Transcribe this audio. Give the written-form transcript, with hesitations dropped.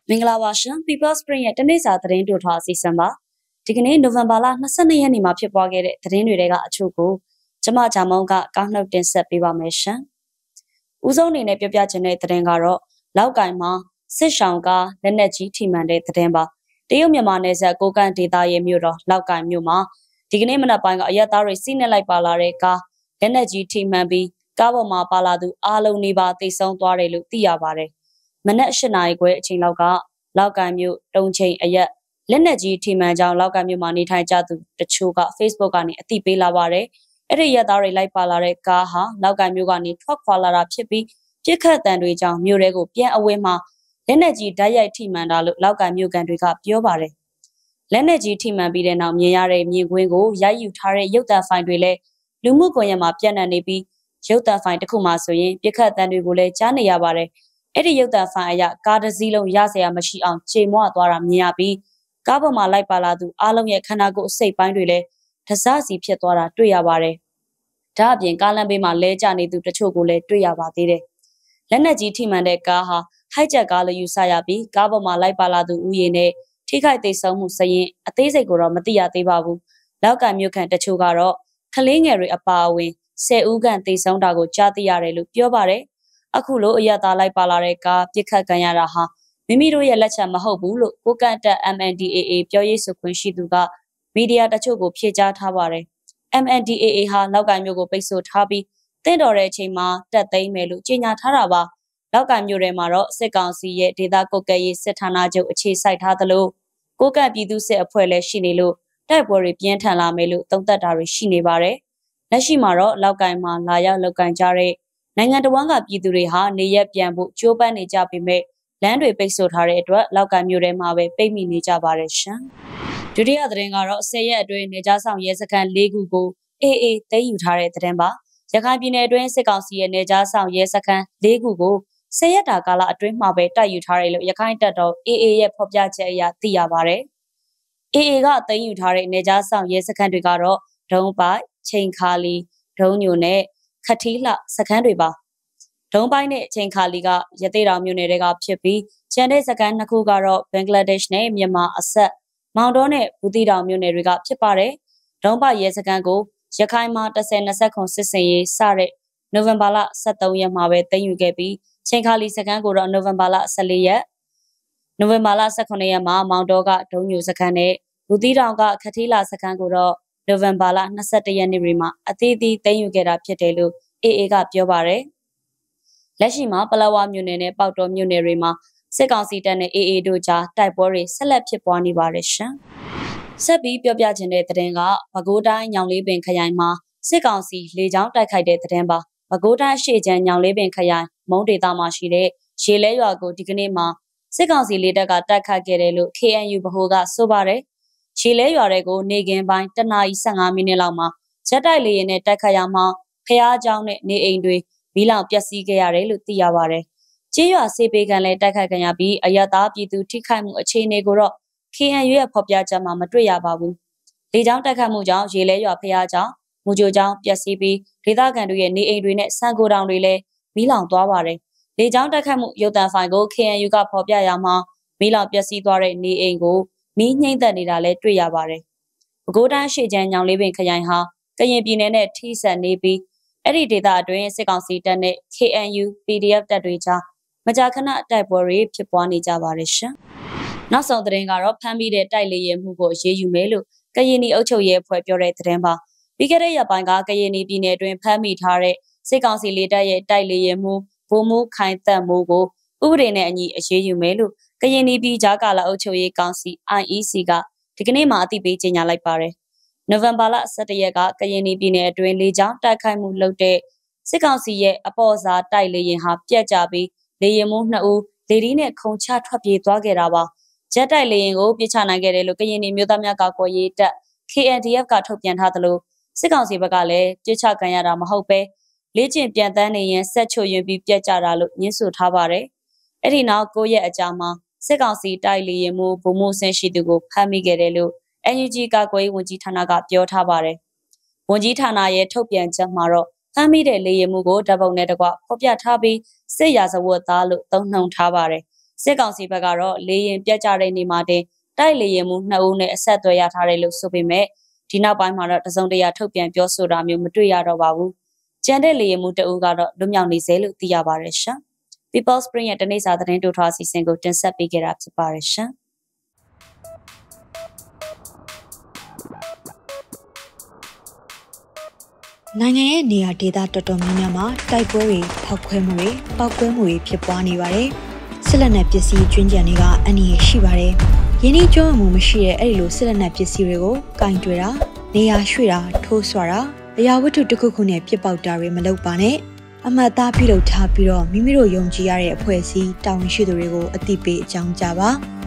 𝗵္ဂလာပါရှင် People Spring ရဲ့တနေ့စာသတင်းတို့ထားအစီအစဉ်ပါဒီကနေ့နိုဝင်ဘာလ22ရက်နေ့မှာဖြစ်ပွားခဲ့တဲ့သတင်းတွေကအချို့ကိုကျမဂျာမောင်းကကောက်နှုတ်တင်ဆက်ပေးပါမယ်ရှင်ဦးဆုံးအနေနဲ့ပြောပြချင်တဲ့သတင်းကတော့လောက်ကင်မှာစစ်ဆောင်ကလက်နက်ကြီးထိမှန်တဲ့သတင်းပါတရုတ်မြန်မာနယ်စပ်ကိုကန့်ဒေသရဲ့မြို့တော်လောက်ကင်မြို့မှာဒီကနေ့မနက်ပိုင်းကအရက်သားတွေစီးနှက်လိုက်ပါလာတဲ့ကားလက်နက်ကြီးထိမှန်ပြီးကားပေါ်မှာပါလာသူအားလုံးနေပါသိဆုံးသွားတယ်လို့သိရပါတယ်မနက်၈နာရီခွဲအချိန်လောက်ကလောက်ကန်မြို့တုံချိန်အရက်လက်နက်ကြီးထိမှန်ကြောင်းလောက်ကန်မြို့မှာနေထိုင်ကြသူတချို့က Facebook ကနေအသိပေးလာပါတယ်။အဲ့ဒီရက်သားတွေလိုက်ပါလာတဲ့ကားဟာလောက်ကန်မြို့ကနေထွက်ခွာလာတာဖြစ်ပြီးပြစ်ခတ်တံတွေကြောင့်မြို့ထဲကိုပြန်အဝဲမှာလက်နက်ကြီးဓာတ်ရိုက်ထိမှန်တာလို့လောက်ကန်မြို့ကန်တွေကပြောပါတယ်။လက်နက်ကြီးထိမှန်ပြီးတဲ့နောက်မြင်ရတဲ့မြင်ကွင်းကိုရိုက်ယူထားတဲ့ရုပ်သံဖိုင်တွေလည်းလူမှုကွန်ရက်မှာပြန့်နှံ့နေပြီးရုပ်သံဖိုင်တစ်ခုမှဆိုရင်ပြစ်ခတ်တံတွေကိုလည်းကြားနေရပါတယ်။အဲ့ဒီရုပ်သံဖိုင်အရကားတစ်စီးလုံးရစရာမရှိအောင်ကြေမွသွားတာမြင်ရပြီးကားပေါ်မှာလိုက်ပါလာသူအားလုံးရဲ့ခန္ဓာကိုယ်အစိတ်ပိုင်းတွေလည်းတစစီဖြစ်သွားတာတွေ့ရပါတယ်။ဒါအပြင်ကားလမ်းဘေးမှာလဲကျနေသူတချို့ကိုလည်းတွေ့ရပါသေးတယ်။လက်နက်ကြီးထိမှန်တဲ့ကားဟာဟိုက်ဂျက်ကားလို့ယူဆရပြီးကားပေါ်မှာလိုက်ပါလာသူဦးရေနဲ့ထိခိုက်သိမ်းမှုစရင်အသေးစိတ်ကိုတော့မသိရသေးပါဘူး။လောက်ကန်မြို့ခံတချို့ကတော့ကလေးငယ်တွေအပါအဝင်10ဦးခန့်သိမ်းတာကိုကြားသိရတယ်လို့ပြောပါတယ်။အခုလိုအရသာလိုက်ပါလာတဲ့ကားပြစ်ခတ်ခံရတာဟာမိမိတို့ရဲ့လက်ချက်မဟုတ်ဘူးလို့ကိုကန့်တက် MNDAA ပြောရေးဆိုခွင့်ရှိသူကမီဒီယာတချို့ကိုဖြေကြားထားပါတယ်။ MNDAA ဟာလောက်ကိုင်မျိုးကိုပိတ်ဆို့ထားပြီးတင့်တော်တဲ့အချိန်မှာတက်သိမ်းမယ်လို့ကြေညာထားတာပါ။လောက်ကိုင်မျိုးထဲမှာတော့စစ်ကောင်စီရဲ့ဒေသကုတ်ကဲရေးစစ်ဌာနချုပ်အခြေစိုက်ထားသလိုကိုကန့်ပြည်သူစစ်အဖွဲ့လည်းရှိနေလို့တိုက်ပွဲတွေပြင်းထန်လာမယ်လို့သုံးသပ်တာတွေရှိနေပါတယ်။လက်ရှိမှာတော့လောက်ကိုင်မှာလာရောက်လောက်ကင်ကြတဲ့နိုင်ငံတော်ကပြည်သူတွေဟာနေရက်ပြန်ဖို့ကြိုးပမ်းနေကြပေမဲ့လမ်းတွေပိတ်ဆို့ထားတဲ့အတွက်လောက်ကန်မြို့ထဲမှာပဲပိတ်မိနေကြပါတယ်ရှင်။ဒုတိယသတင်းကတော့10ရက်အတွင်းနေကြားဆောင်ရဲစခန်း၄ခုကိုAAသိမ်းယူထားတဲ့သတင်းပါ။ရခိုင်ပြည်နယ်အတွင်းစစ်ကောင်စီရဲ့နေကြားဆောင်ရဲစခန်း၄ခုကို10ရက်တာကာလအတွင်းမှာပဲတိုက်ယူထားတယ်လို့ရခိုင်တပ်တော် AA ရဲ့ဖော်ပြချက်အရသိရပါတယ်။ AA ကသိမ်းယူထားတဲ့နေကြားဆောင်ရဲစခန်းတွေကတော့ဒုံပိုက်ချိန်ခါလီဒုံညိုနဲ့ခထီးလှစခန်းတွေပါဒုံပိုင်းနဲ့ချိန်ခါလီကရသေးတောင်မြို့နယ်တွေကဖြစ်ပြီးကျန်တဲ့စခန်းနှစ်ခုကတော့ဘင်္ဂလားဒေ့ရှ်နဲ့မြန်မာအဆက်မောင်တော်နဲ့ဘူးတီတောင်မြို့နယ်တွေကဖြစ်ပါတယ်ဒုံပိုက်ရဲစခန်းကိုရခိုင်မှာ10-29စစ်စင်ရေးစတဲ့နိုဝင်ဘာလ23ရက်မှာပဲသိမ်းယူခဲ့ပြီးချိန်ခါလီစခန်းကိုတော့နိုဝင်ဘာလ14ရက်နိုဝင်ဘာလ18ရက်မှာမောင်တော်ကဒုံညိုစခန်းနဲ့ဘူးတီတောင်ကခထီးလှစခန်းကိုတော့နိုဝင်ဘာလ22ရက်နေ့မှာအသီးသီးသိမ်းယူခဲ့တာဖြစ်တယ်လို့ AA ကပြောပါတယ်လက်ရှိမှာပလောဝမြို့နယ်နဲ့ပေါက်တော်မြို့နယ်တွေမှာစစ်ကောင်စီတပ်နဲ့ AA တို့ကြားတိုက်ပွဲတွေဆက်လက်ဖြစ်ပွားနေပါတယ်ရှင်။ဆက်ပြီးပြောပြချင်တဲ့သတင်းကပဲခူးတိုင်းညောင်လေးပင်ခရိုင်မှာစစ်ကောင်စီလေကြောင်းတိုက်ခိုက်တဲ့သတင်းပါ။ပဲခူးတိုင်းရှေ့ချမ်းညောင်လေးပင်ခရိုင်မုံဒေသမှာရှိတဲ့ရေလဲရွာကိုဒီကနေ့မှာစစ်ကောင်စီလေတပ်ကတိုက်ခိုက်ခဲ့တယ်လို့ KNU ဗဟိုကဆိုပါတယ်။ရေလဲရွာတွေကိုနေကင်းပိုင်း1:15မိနစ်လောက်မှာဂျက်တိုက်လေယာဉ်နဲ့တိုက်ခိုက်ရမှာဖျားเจ้าနဲ့နေအိမ်တွေမီးလောင်ပျက်စီးခဲ့ရတယ်လို့သိရပါတယ်။ကြေးရွာစေပေကန်လည်းတိုက်ခိုက်ခံရပြီးအရသာပြည်သူထိခိုက်မှုအခြေအနေကိုတော့ KNU ရဲ့ဖော်ပြချက်မှာမတွေ့ရပါဘူး။လေကြောင်းတိုက်ခိုက်မှုကြောင့်ရေလဲရွာဖျားเจ้าမူကြိုเจ้าပျက်စီးပြီးဒေသခံတွေရဲ့နေအိမ်တွေနဲ့ဆန်ကိုတောင်တွေလည်းမီးလောင်သွားပါတယ်။လေကြောင်းတိုက်ခိုက်မှုရုပ်သံဖိုင်ကို KNU ကဖော်ပြရမှာမီးလောင်ပျက်စီးသွားတဲ့နေအိမ်ကိုမီးငြိမ့်သက်နေတာလည်းတွေ့ရပါတယ်။ပဲခူးတိုင်းရှေ့ချမ်းညောင်လေးပင်ခရိုင်ဟာကရင်ပြည်နယ်နဲ့ထိစပ်နေပြီးအဲ့ဒီဒေသအတွင်းစစ်ကောင်စီတပ်နဲ့ KNU PDF တပ်တွေကြားမကြာခဏတိုက်ပွဲတွေဖြစ်ပွားနေကြပါတယ်ရှင်။နောက်ဆုံးသတင်းကတော့ဖမ်းမိတဲ့တိုက်လေယာဉ်မှုကိုအရေးယူမယ်လို့ကရင်နီအုပ်ချုပ်ရေးအဖွဲ့ပြောတဲ့သတင်းပါ။ပြီးခဲ့တဲ့ရက်ပိုင်းကကရင်နီပြည်နယ်အတွင်းဖမ်းမိထားတဲ့စစ်ကောင်စီလေတပ်ရဲ့တိုက်လေယာဉ်မှုဗိုလ်မှူးခိုင်သက်မိုးကိုဥပဒေနဲ့အညီအရေးယူမယ်လို့ကရင်နီပြည်ကြားကာလအုပ်ချုပ်ရေးကောင်စီ IEC ကဒီကနေ့မှအသိပေးကြေညာလိုက်ပါတယ်။နိုဝင်ဘာလ17ရက်ကကရင်နီပြည်နယ်အတွင်းလေကြောင်းတိုက်ခိုက်မှုလုပ်တဲ့စစ်ကောင်စီရဲ့အပေါ်စားတိုက်လေယာဉ်ဟာပြက်ကျပြီးလေယာဉ်မှူး2ဦးလေဒီနဲ့ခုံချထွက်ပြေးသွားခဲ့တာပါဂျက်တိုက်လေယာဉ်ကိုပြစ်ချနိုင်ခဲ့တယ်လို့ကရင်နီမျိုးသားများကာကွယ်ရေးတပ် KNDF ကထုတ်ပြန်ထားသလိုစစ်ကောင်စီဘက်ကလည်းပြစ်ချခံရတာမဟုတ်ပဲလေ့ကျင့်ပြန်တန်းနေရင်ဆက်ချွတ်ရင်ပြီးပြက်ကျတာလို့ညှင်းဆိုထားပါတယ်အဲ့ဒီနောက်9ရက်အကြာမှာစစ်ကောင်စီတိုက်လေယာဉ်မှူးဗိုလ်မှူးဆင်းရှိသူကိုဖမ်းမိခဲ့တယ်လို့NUG ကာကွယ်ရေးဝန်ကြီးဌာနကပြောထားပါတယ်ဝန်ကြီးဌာနရဲ့ထုတ်ပြန်ချက်မှာတော့ဖမ်းမိတဲ့လေယာဉ်မှုကိုဓာတ်ပုံနဲ့တကွဖော်ပြထားပြီးစစ်ရာဇဝတ်သားလို့သုံးနှုန်းထားပါတယ်စစ်ကောင်စီဘက်ကတော့လေရင်ပြတ်ကျတဲ့နေမှာတင်တိုက်လေရင်မှု2ဦးနဲ့အဆက်အသွယ်ရထားတယ်လို့ဆိုပေမဲ့ဒီနောက်ပိုင်းမှာတော့တစုံတရာထုတ်ပြန်ပြောဆိုတာမျိုးမတွေ့ရတော့ပါဘူး။ကျန်တဲ့လေရင်မှု2ဦးကတော့လွတ်မြောက်နေစေလို့သိရပါတယ်ရှင်။ People Spring ရဲ့တနေ့စာသတင်းတိုးထွားအစီအစဉ်ကိုတင်ဆက်ပေးခဲ့တာဖြစ်ပါတယ်ရှင်။နိုင်ငံရဲ့နေရာဒေသတော်တော်များများမှာတိုက်ပွဲတွေဖောက်ခွဲမှုတွေပောက်ကွဲမှုတွေဖြစ်ပွားနေပါတယ်။စစ်လက်နက်ပစ္စည်းကျွင်းကျန်တွေကအန္တရာယ်ရှိပါတယ်။ယင်းဒီကျွမ်းမှုမရှိတဲ့အဲ့ဒီလိုစစ်လက်နက်ပစ္စည်းတွေကိုကင်တွယ်တာနေရာရွှေ့တာထိုးဆွတာအရာဝတ္ထုတစ်ခုခုနဲ့ပြစ်ပေါက်တာတွေမလုပ်ပါနဲ့။အမှတ်သားပြုလုပ်ထားပြီးတော့မိမိတို့ယုံကြည်ရတဲ့အဖွဲ့အစည်းတာဝန်ရှိသူတွေကိုအသိပေးအကြောင်းကြားပါ။